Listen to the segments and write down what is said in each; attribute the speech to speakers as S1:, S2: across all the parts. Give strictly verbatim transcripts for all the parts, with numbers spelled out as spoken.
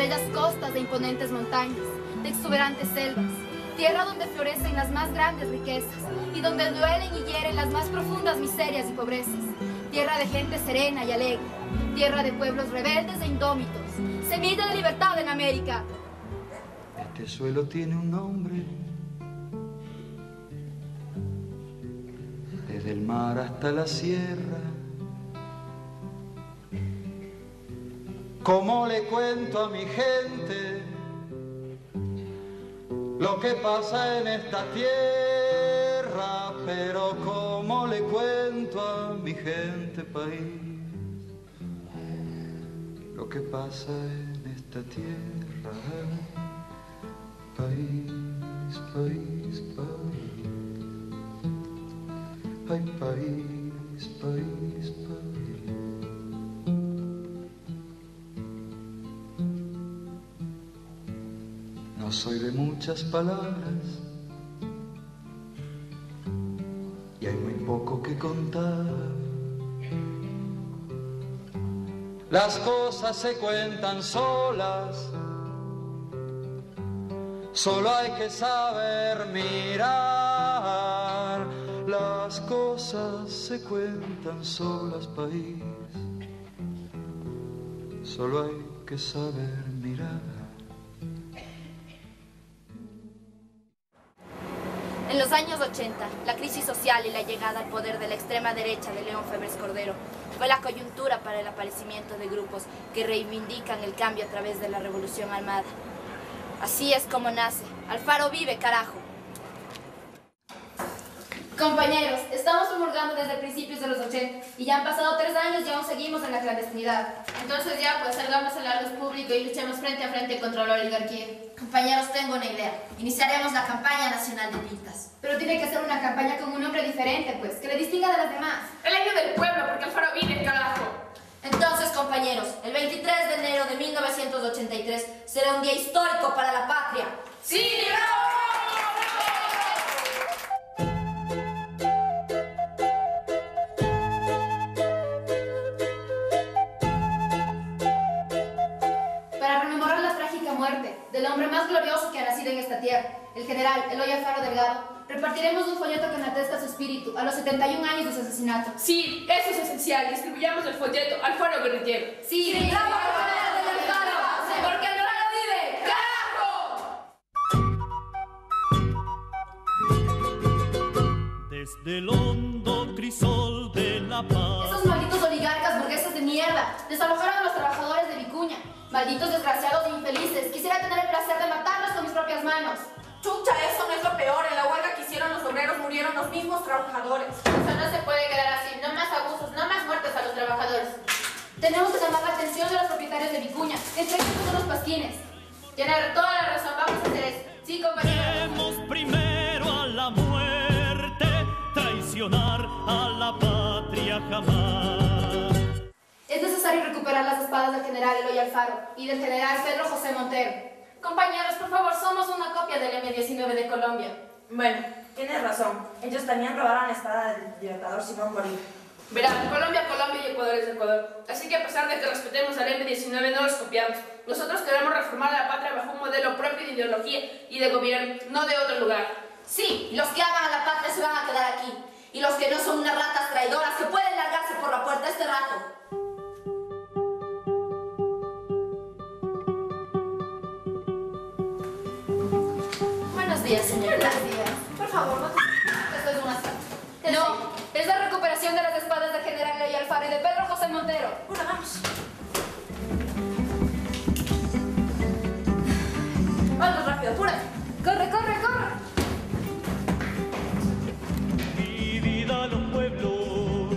S1: bellas costas de imponentes montañas, de exuberantes selvas, tierra donde florecen las más grandes riquezas y donde duelen y hieren las más profundas miserias y pobrezas, tierra de gente serena y alegre, tierra de pueblos rebeldes e indómitos, semilla de libertad en América.
S2: Este suelo tiene un nombre, desde el mar hasta la sierra. ¿Cómo le cuento a mi gente lo que pasa en esta tierra? Pero ¿cómo le cuento a mi gente, país, lo que pasa en esta tierra? País, país, país. Ay, país, país, país. No soy de muchas palabras y hay muy poco que contar. Las cosas se cuentan solas, solo hay que saber mirar. Las cosas se cuentan solas, país, solo hay que saber mirar.
S1: En los años ochenta, la crisis social y la llegada al poder de la extrema derecha de León Febres Cordero fue la coyuntura para el aparecimiento de grupos que reivindican el cambio a través de la revolución armada. Así es como nace Alfaro Vive, carajo. Compañeros, estamos promulgando desde principios de los ochenta y ya han pasado tres años y aún seguimos en la clandestinidad.
S3: Entonces ya, pues salgamos a la luz pública y luchemos frente a frente contra la oligarquía.
S4: Compañeros, tengo una idea. Iniciaremos la campaña nacional de pintas.
S1: Pero tiene que ser una campaña con un nombre diferente, pues, que le distinga de las demás.
S3: El año del pueblo, porque Alfaro vive, carajo.
S4: Entonces, compañeros, el veintitrés de enero de mil novecientos ochenta y tres será un día histórico para la patria.
S3: ¡Sí, bravo!
S1: Del hombre más glorioso que ha nacido en esta tierra, el general Eloy Alfaro Delgado, repartiremos un folleto que enaltezca su espíritu a los setenta y un años de su asesinato.
S3: Sí, eso es esencial. Distribuyamos el folleto Alfaro guerrillero.
S1: Sí, sí, bravo, general del Alfaro, sí, porque Alfaro vive, ¡carajo!
S5: Desde el hondo crisol de la paz.
S1: Esos malditos oligarcas burgueses de mierda desalojaron a los trabajadores de Vicuña. Malditos desgraciados e infelices, quisiera tener el placer de matarlos con mis propias manos.
S6: Chucha, eso no es lo peor. En la huelga que hicieron los obreros murieron los mismos trabajadores.
S3: Eso no se puede quedar así. No más abusos, no más muertes a los trabajadores.
S1: Tenemos que llamar la atención de los propietarios de Vicuña. Entreguen todos los pasquines.
S3: Tiene toda la razón, vamos a hacer eso. Sí, compañeros.
S5: Demos primero a la muerte, traicionar a la patria jamás.
S1: Es necesario recuperar las espadas del general Eloy Alfaro y del general Pedro José Montero.
S3: Compañeros, por favor, somos una copia del eme diecinueve de Colombia.
S6: Bueno, tienes razón. Ellos también robaron la espada del libertador Simón Bolívar.
S3: Verán, Colombia, Colombia y Ecuador es Ecuador. Así que a pesar de que respetemos al eme diecinueve, no los copiamos. Nosotros queremos reformar a la patria bajo un modelo propio de ideología y de gobierno, no de otro lugar.
S4: Sí, los que aman a la patria se van a quedar aquí. Y los que no son unas ratas traidoras que pueden largarse por la puerta este rato.
S1: Buenos días, señor.
S3: Buenos días.
S1: Por favor, no te... Esto es una sal. No, es la recuperación de las espadas del general Eloy Alfaro y de Pedro José Montero.
S6: Bueno, vamos.
S3: Vamos rápido, apúrate.
S1: ¡Corre, corre, corre!
S5: Dividida los pueblos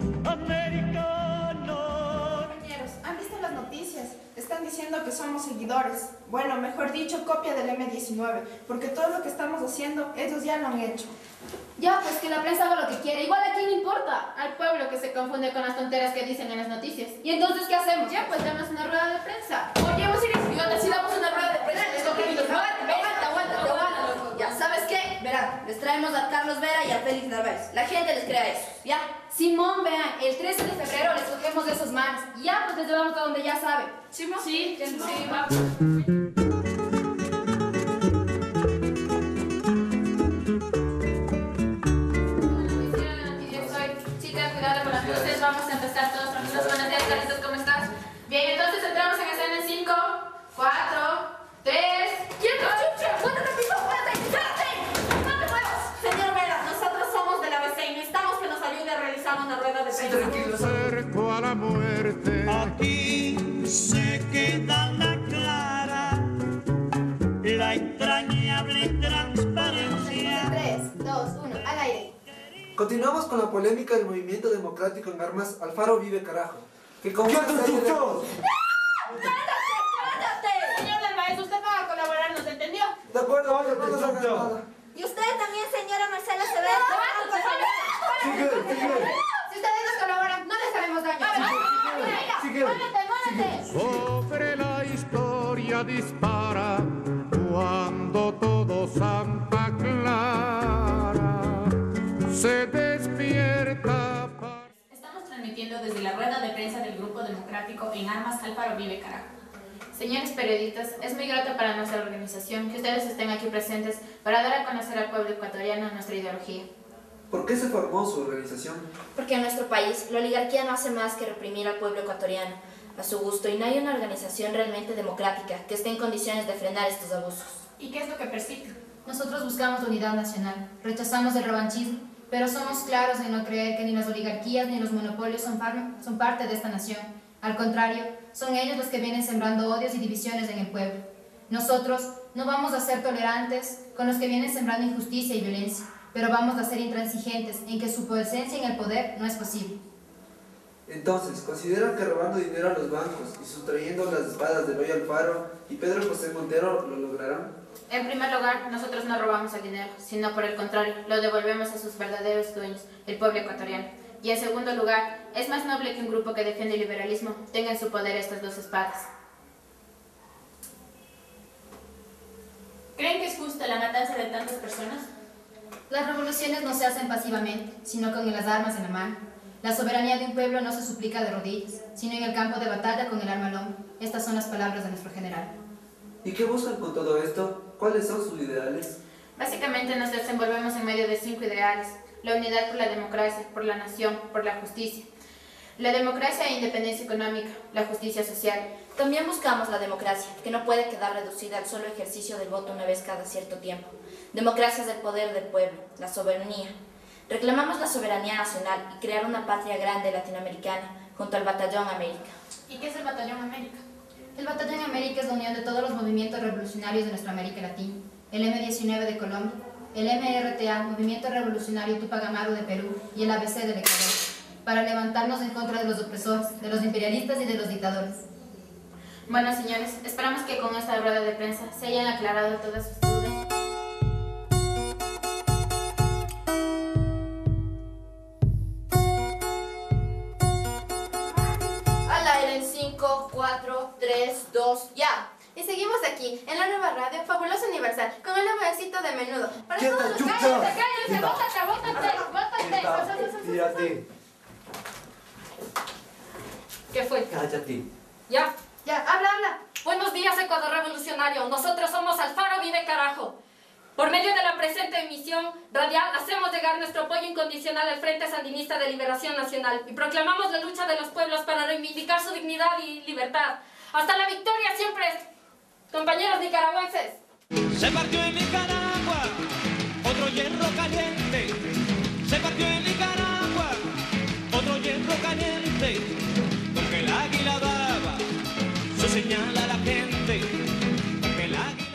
S5: americanos.
S7: Compañeros, ¿han visto las noticias? Están diciendo que somos seguidores. Bueno, mejor dicho, copia del eme diecinueve, porque todo lo que estamos haciendo, ellos ya lo han hecho.
S1: Ya, pues que la prensa haga lo que quiere. Igual a quién le importa.
S3: Al pueblo que se confunde con las tonteras que dicen en las noticias.
S1: ¿Y entonces qué hacemos?
S3: Ya, pues damos una rueda de prensa.
S1: Oye, vos eres idiota. Si damos una rueda de prensa,
S3: Aguanta, aguanta, aguanta, aguanta.
S4: Ya, ¿sabes qué? Verán, les traemos a Carlos Vera y a Félix Narváez. La gente les crea eso, ¿ya?
S1: Simón, vean, el trece de febrero les cogemos de esos manes. Y ya, pues les llevamos a donde ya saben.
S3: ¿Simón? Sí, sí, sí, va. Chicas, cuidado con las luces, vamos a empezar todos tranquilos. Buenos días, Carlitos, ¿cómo estás? Bien, entonces entramos en escena en cinco, cuatro, tres... ¡Quieto, chucha!
S4: ¡Cuéntate, piso! ¡Cuéntate! ¡Espérate! ¡No te muevas! Señor Vera, nosotros somos de la B C y necesitamos que nos ayude a realizar una rueda de prensa.
S2: Tranquilo.
S5: Cerco a la muerte. Aquí se queda la clara, la entrañable transparencia.
S1: tres, dos, uno, al aire.
S8: Continuamos con la polémica del movimiento democrático en armas Alfaro Vive Carajo. Que como
S2: ¿Qué
S8: una serie de-
S2: chuchos?
S3: Señor Narváez, usted va a colaborar, ¿nos entendió?
S8: De acuerdo, vaya, no nos hagas
S2: chucho.
S8: nada.
S4: Y usted también, señora Marcela Acevedo.
S2: Sigue, sigue.
S1: Si ustedes nos colaboran, no les haremos daño.
S2: Sigue.
S5: Sobre la historia dispara cuando todo Santa Clara se despierta.
S9: Estamos transmitiendo desde la rueda de prensa del Grupo Democrático en Armas Alfaro Vive Carajo.
S3: Señores periodistas, es muy grato para nuestra organización que ustedes estén aquí presentes para dar a conocer al pueblo ecuatoriano nuestra ideología.
S8: ¿Por qué se formó su organización?
S4: Porque en nuestro país la oligarquía no hace más que reprimir al pueblo ecuatoriano a su gusto y no hay una organización realmente democrática que esté en condiciones de frenar estos abusos.
S9: ¿Y qué es lo que persigue?
S1: Nosotros buscamos la unidad nacional, rechazamos el revanchismo, pero somos claros en no creer que ni las oligarquías ni los monopolios son, par- son parte de esta nación. Al contrario, son ellos los que vienen sembrando odios y divisiones en el pueblo. Nosotros no vamos a ser tolerantes con los que vienen sembrando injusticia y violencia, pero vamos a ser intransigentes en que su presencia en el poder no es posible.
S8: Entonces, ¿consideran que robando dinero a los bancos y sustrayendo las espadas de Eloy Alfaro y Pedro José Montero lo lograrán?
S3: En primer lugar, nosotros no robamos el dinero, sino por el contrario, lo devolvemos a sus verdaderos dueños, el pueblo ecuatoriano. Y en segundo lugar, es más noble que un grupo que defiende el liberalismo tenga en su poder estas dos espadas.
S9: ¿Creen que es justa la matanza de tantas personas?
S1: Las revoluciones no se hacen pasivamente, sino con las armas en la mano. La soberanía de un pueblo no se suplica de rodillas, sino en el campo de batalla con el arma al hombro. Estas son las palabras de nuestro general.
S8: ¿Y qué buscan con todo esto? ¿Cuáles son sus ideales?
S3: Básicamente nos desenvolvemos en medio de cinco ideales: la unidad por la democracia, por la nación, por la justicia. La democracia e independencia económica, la justicia social.
S4: También buscamos la democracia, que no puede quedar reducida al solo ejercicio del voto una vez cada cierto tiempo. Democracia es el poder del pueblo, la soberanía. Reclamamos la soberanía nacional y crear una patria grande latinoamericana junto al Batallón América.
S9: ¿Y qué es el Batallón América?
S1: El Batallón América es la unión de todos los movimientos revolucionarios de nuestra América Latina. El eme diecinueve de Colombia, el eme erre te a, Movimiento Revolucionario Tupac Amaru de Perú y el a be ce del Ecuador, para levantarnos en contra de los opresores, de los imperialistas y de los dictadores.
S3: Bueno, señores, esperamos que con esta rueda de prensa se hayan aclarado todas sus dudas.
S4: Al aire en cinco, cuatro, tres, dos, ya.
S1: Y seguimos aquí, en la nueva radio Fabuloso Universal, con el nuevo éxito de Menudo. Para
S2: ¿Qué
S1: todos
S2: tal,
S1: los-
S2: chucha?
S1: ¡Cállate, cállate!
S2: Quita.
S1: ¡Bótate, bótate! ¡Bótate!
S2: Tírate.
S9: ¿Qué fue?
S2: Cállate.
S9: Ya.
S1: Ya, habla, habla.
S9: Buenos días, Ecuador Revolucionario. Nosotros somos Alfaro Vive Carajo. Por medio de la presente emisión radial hacemos llegar nuestro apoyo incondicional al Frente Sandinista de Liberación Nacional y proclamamos la lucha de los pueblos para reivindicar su dignidad y libertad. ¡Hasta la victoria siempre! Compañeros nicaragüenses.
S5: Se partió en Nicaragua otro hierro caliente. Se partió en Nicaragua otro hierro caliente. Porque el águila daba su señal a la gente. Porque el águila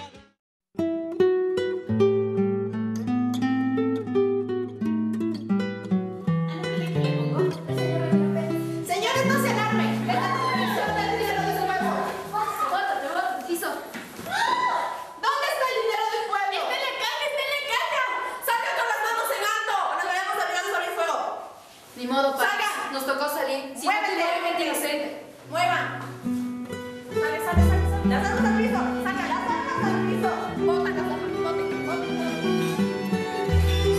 S7: Señores, no se alarmen. Esta transmisión del dinero de su pueblo.
S1: Bótate, bótate, hizo.
S7: ¿Dónde está el dinero del pueblo?
S4: ¡Está en la calle, está en la calle! ¡Salgan con las manos en alto! ¡O nos veremos obligados a abrir fuego!
S1: Ni modo, pa.
S7: Saca.
S1: Nos tocó salir. Si no,
S7: Muévete.
S1: tiene gente inocente.
S7: ¡Muevan!
S4: ¡Sale, sale, sale, sale! ¡Las armas al piso! ¡Saca las armas al piso! ¡Bota las armas! ¡Bote, bote!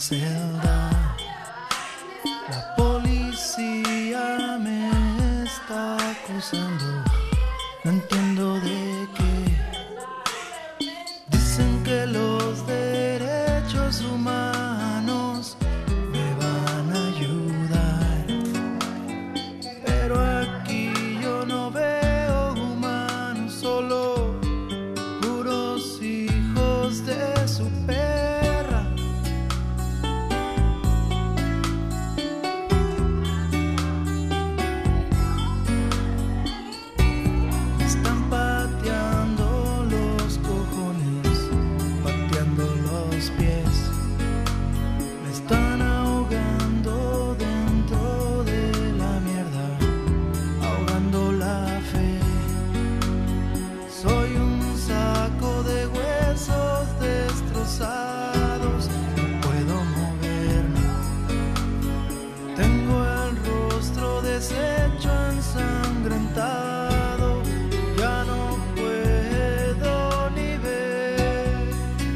S10: celda. La policía me está acusando, no entiendo de qué. Dicen que los derechos humanos me van a ayudar, pero aquí yo no veo humanos, solo puros hijos de su perra. Me están pateando los cojones, pateando los pies, me están ahogando dentro de la mierda, ahogando la fe. Soy un saco de huesos destrozados, no puedo moverme. Tengo el rostro deshecho, ensangrentado, ya no puedo ni ver.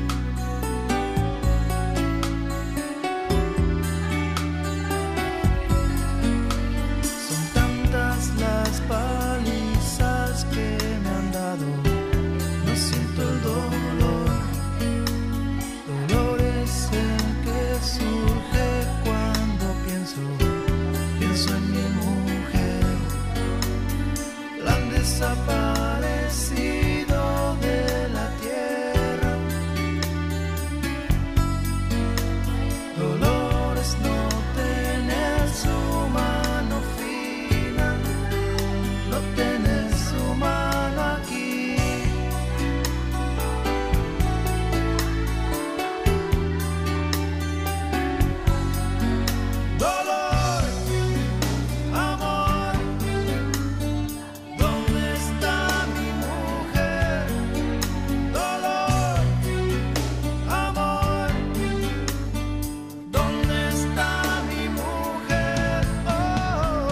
S10: Son tantas las palizas que me han dado, no siento el dolor. Dolor es el que surge cuando pienso, pienso en mi mujer. La han desaparecido de la tierra. Dolor es no tener su mano fina, no tener su mano aquí. Dolor, amor, ¿dónde está mi mujer? Dolor, amor, ¿dónde está mi mujer? Oh.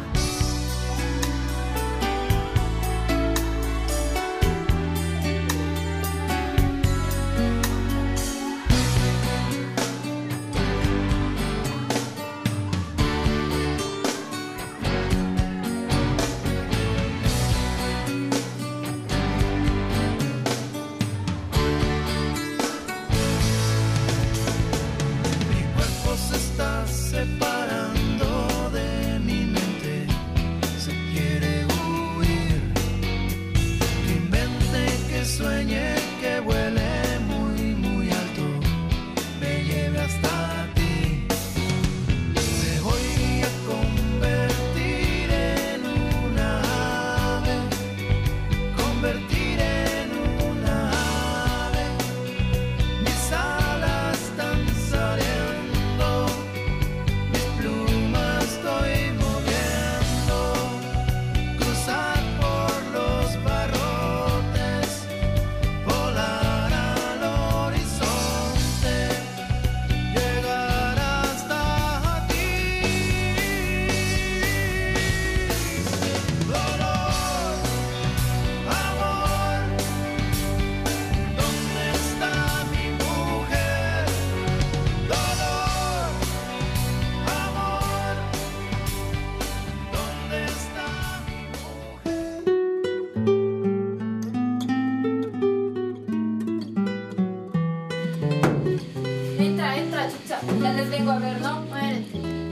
S10: Mi cuerpo se está separando de mi mente, se quiere huir. Que invente, que sueñe, que vuele muy, muy alto, me lleve hasta ti. Me voy a convertir en una ave, convertir en una ave. Mis alas están saliendo, mis plumas estoy moviendo. Cruzar por los barrotes, volar al horizonte, llegar hasta ti. Dolor, amor, ¿dónde está mi mujer? Dolor, amor, ¿dónde está mi
S9: Entra, entra, chucha. Ya les vengo a ver, ¿no? Muérete.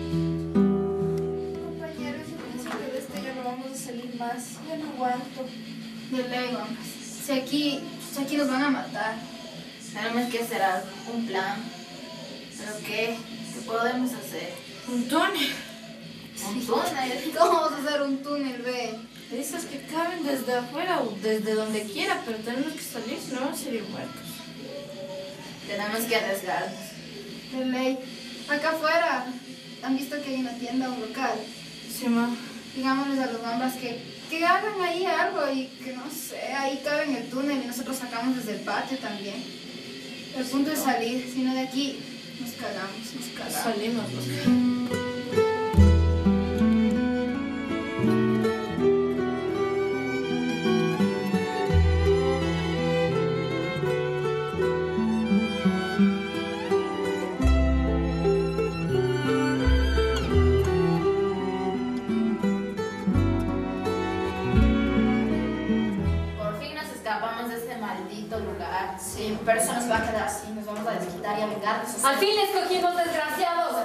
S7: Compañeros, yo pienso que de este ya no vamos a salir más. Ya no aguanto.
S1: De ley, vamos. Si aquí, si aquí nos van a matar.
S3: Tenemos que hacer algo, un plan. ¿Pero qué? ¿Qué podemos hacer?
S7: Un túnel.
S3: ¿Un túnel?
S1: ¿Cómo vamos a hacer un túnel, ve?
S7: Esas que caben desde afuera o desde donde quiera, pero tenemos que salir, si no vamos a ser muertos.
S3: Tenemos que arriesgarnos.
S1: De ley. Acá afuera, ¿han visto que hay una tienda, un local?
S7: Sí, ma.
S1: Digámosles a los mambas que, que hagan ahí algo y que no sé, ahí cabe en el túnel y nosotros sacamos desde el patio también. El punto es salir, si no de aquí nos cagamos, nos cagamos.
S7: Salimos.
S4: Pero eso no se va a quedar así, nos vamos a desquitar y a vengarnos.
S9: Al fin les cogimos, desgraciados.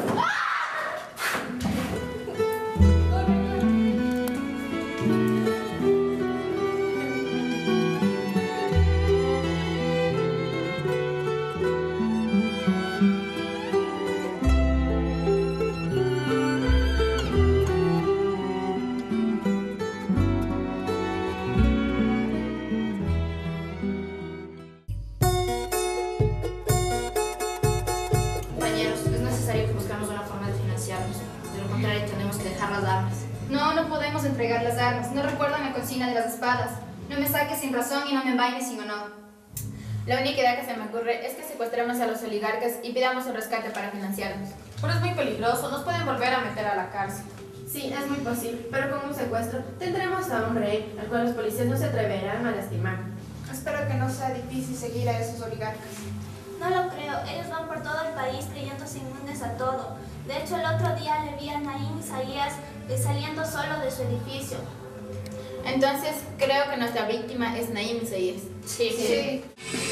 S1: No, no podemos entregar las armas. No recuerdan la consigna de las espadas. No me saques sin razón y no me envaines sin honor.
S3: La única idea que se me ocurre es que secuestremos a los oligarcas y pidamos un rescate para financiarnos.
S6: Pero es muy peligroso, nos pueden volver a meter a la cárcel.
S11: Sí, es muy posible, pero con un secuestro tendremos a un rey, al cual los policías no se atreverán a lastimar.
S7: Espero que no sea difícil seguir a esos oligarcas.
S12: No lo creo, ellos van por todo el país creyéndose inmunes a todo. De hecho, el otro día le vi a Naim Isaías saliendo solo de su edificio.
S3: Entonces, creo que nuestra víctima es Naim Isaías.
S1: Sí, sí. sí.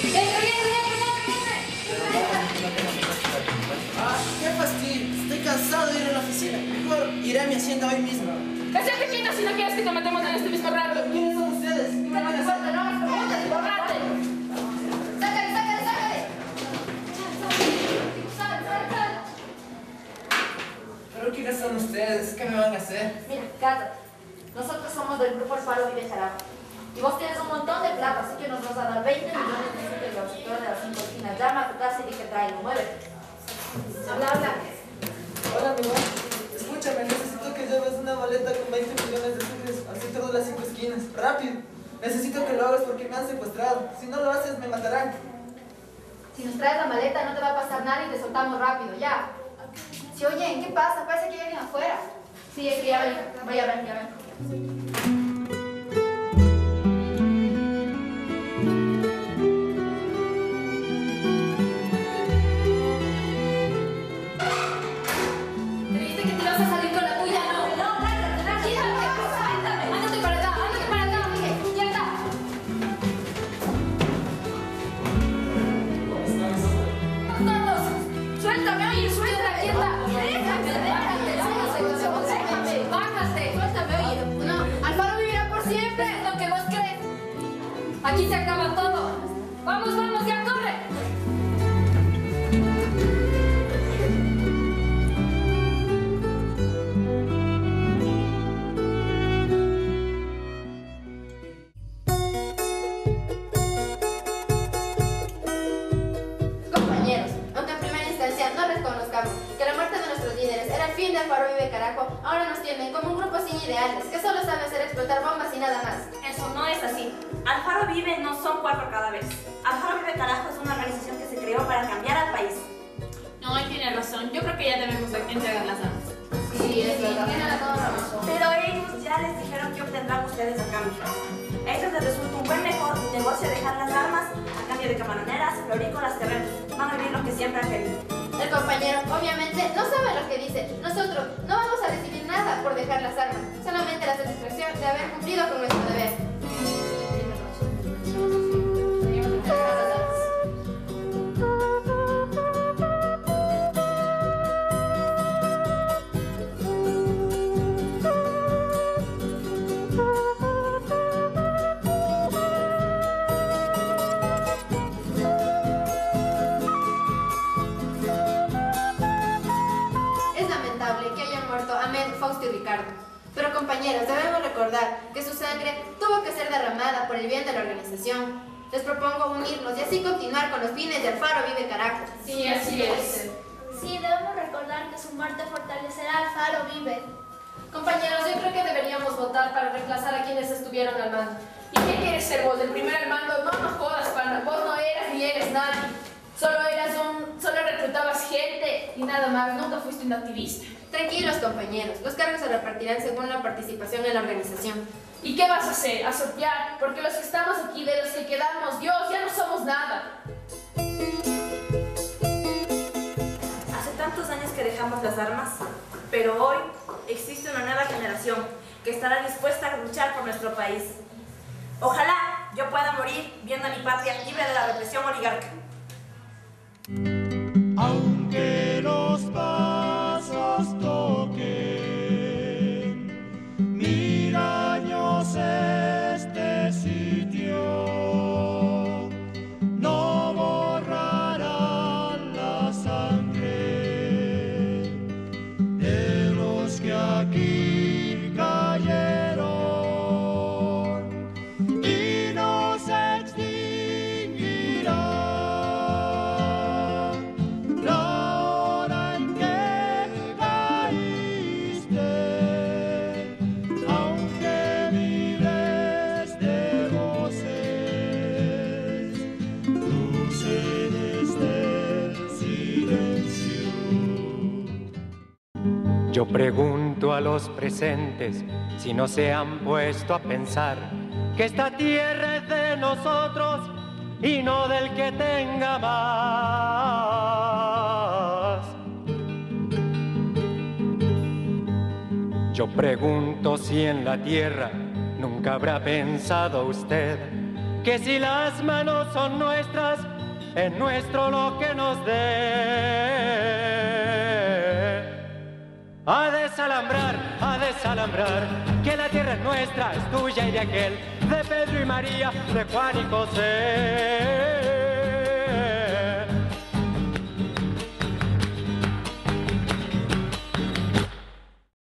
S13: Ah, qué fastidio. Estoy cansado de ir a la oficina. Mejor iré a mi hacienda hoy mismo.
S9: ¡Cállate quieto si no quieres que te metamos en este mismo rato!
S13: ¿Quiénes son ustedes? ¿Qué me van a hacer?
S1: ¡No me preguntes! ¡Borrate! ¡Sácale, sácale, sácale! ¡Sal, sal, sal!
S13: ¿Pero quiénes son ustedes? ¿Qué me van a hacer?
S4: Mira, cállate. Nosotros somos del grupo Alfaro Vive Carajo. Y vos tienes un montón de plata, así que nos vas a dar veinte millones de pesos al sector de las cinco esquinas. Llama a tu casa y di que traigo. Muévete. Habla, habla.
S13: Hola, mi amor. Escúchame, necesito que lleves una maleta con veinte millones de pesos al sector de las cinco esquinas. ¡Rápido! Necesito que lo hagas porque me han secuestrado. Si no lo haces, me matarán.
S1: Si nos traes la maleta, no te va a pasar nada y te soltamos rápido, ya. Si oyen, ¿qué pasa? Parece que hay alguien afuera.
S4: Sí, es que ya ven. Vaya, ven, ya ven.
S9: Aquí se acaba todo. Vamos, vamos, ya corre.
S4: Compañeros, aunque en primera instancia no reconozcamos que la muerte de nuestros líderes era el fin de Alfaro Vive Carajo, ahora nos tienen como un grupo sin ideales, que solo sabe hacer explotar bombas y nada más.
S6: Eso no es así. Alfaro Vive no son cuatro cada vez. Alfaro Vive Carajo es una organización que se creó para cambiar al país.
S3: No, él tiene razón. Yo creo que ya debemos entregar las armas.
S4: Sí, es verdad. Tiene toda la razón.
S6: Pero ellos ya les dijeron que obtendrán ustedes a cambio. A ellos les resulta un buen mejor negocio dejar las armas a cambio de camaroneras, florícolas, terrenos. Van a vivir lo que siempre han querido.
S4: El compañero obviamente no sabe lo que dice. Nosotros no vamos a recibir nada por dejar las armas, solamente la satisfacción de haber cumplido con nuestro deber. Fausto y Ricardo. Pero compañeros, debemos recordar que su sangre tuvo que ser derramada por el bien de la organización. Les propongo unirnos y así continuar con los fines de Alfaro Vive Carajo.
S9: Sí, así es.
S12: Sí, debemos recordar que su muerte fortalecerá a Alfaro Vive.
S9: Compañeros, yo creo que deberíamos votar para reemplazar a quienes estuvieron al mando.
S11: ¿Y qué quieres ser vos? ¿El primer al mando? No nos jodas, pana. Vos no eras ni eres nadie. Solo eras un... solo reclutabas gente y nada más. Nunca fuiste un activista.
S4: Tranquilos, compañeros. Los cargos se repartirán según la participación en la organización.
S11: ¿Y qué vas a hacer? ¿A sortear? Porque los que estamos aquí, de los que quedamos, Dios, ya no somos nada.
S6: Hace tantos años que dejamos las armas, pero hoy existe una nueva generación que estará dispuesta a luchar por nuestro país. Ojalá yo yo pueda morir viendo a mi patria libre de la represión oligarca.
S10: Aunque los pasos toquen mil años este sitio, no borrarán la sangre de los que aquí cayeron y no se extinguirá.
S14: Yo pregunto a los presentes si no se han puesto a pensar que esta tierra es de nosotros y no del que tenga más. Yo pregunto si en la tierra nunca habrá pensado usted que si las manos son nuestras, es nuestro lo que nos dé. A desalambrar, a desalambrar, que la tierra es nuestra, es tuya y de aquel, de Pedro y María, de Juan y José.